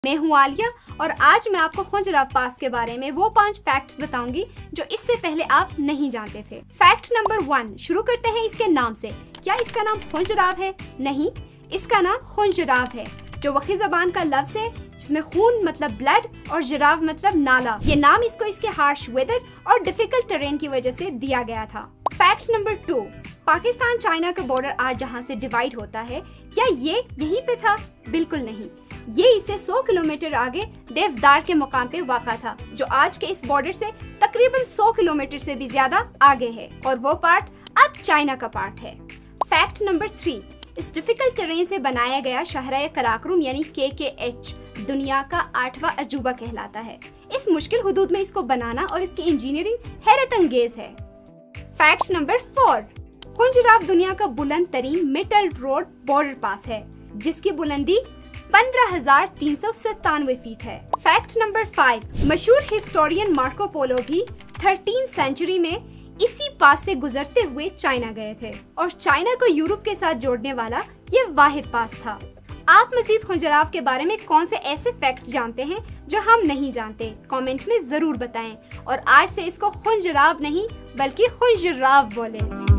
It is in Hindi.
मैं हूँ आलिया और आज मैं आपको खुंजराव पास के बारे में वो 5 फैक्ट्स बताऊंगी जो इससे पहले आप नहीं जानते थे। फैक्ट नंबर 1, शुरू करते हैं इसके नाम से। क्या इसका नाम खुंजराव है? नहीं, इसका नाम खुंजराव है, जो वक्ही ज़बान का लफ्ज़ है जिसमें खून मतलब ब्लड और जराव मतलब नाला। ये नाम इसको इसके हार्श वेदर और डिफिकल्ट टेरेन की वजह से दिया गया था। फैक्ट नंबर 2, पाकिस्तान चाइना का बॉर्डर आज जहाँ से डिवाइड होता है, क्या ये यहीं पे था? बिल्कुल नहीं, ये इसे 100 किलोमीटर आगे देवदार के मुकाम पे वाक़ा था, जो आज के इस बॉर्डर से तकरीबन 100 किलोमीटर से भी ज्यादा आगे है और वो पार्ट अब चाइना का पार्ट है। फैक्ट नंबर 3, इस डिफिकल्ट टेरेन से बनाया गया शहर कराकरुम यानी KKH दुनिया का 8वां अजूबा कहलाता है। इस मुश्किल हुदूद में इसको बनाना और इसकी इंजीनियरिंग हैरत अंगेज है। फैक्ट नंबर 4, खुंजराव दुनिया का बुलंद तरीन मेटल रोड बॉर्डर पास है, जिसकी बुलंदी 15,397 फीट है। फैक्ट नंबर 5, मशहूर हिस्टोरियन मार्को पोलो भी 13वीं सेंचुरी में इसी पास से गुजरते हुए चाइना गए थे और चाइना को यूरोप के साथ जोड़ने वाला ये वाहिद पास था। आप मजीद खुंजराव के बारे में कौन से ऐसे फैक्ट जानते हैं जो हम नहीं जानते? कमेंट में जरूर बताएं और आज से इसको खुंजराव नहीं बल्कि खुंजराव बोलें।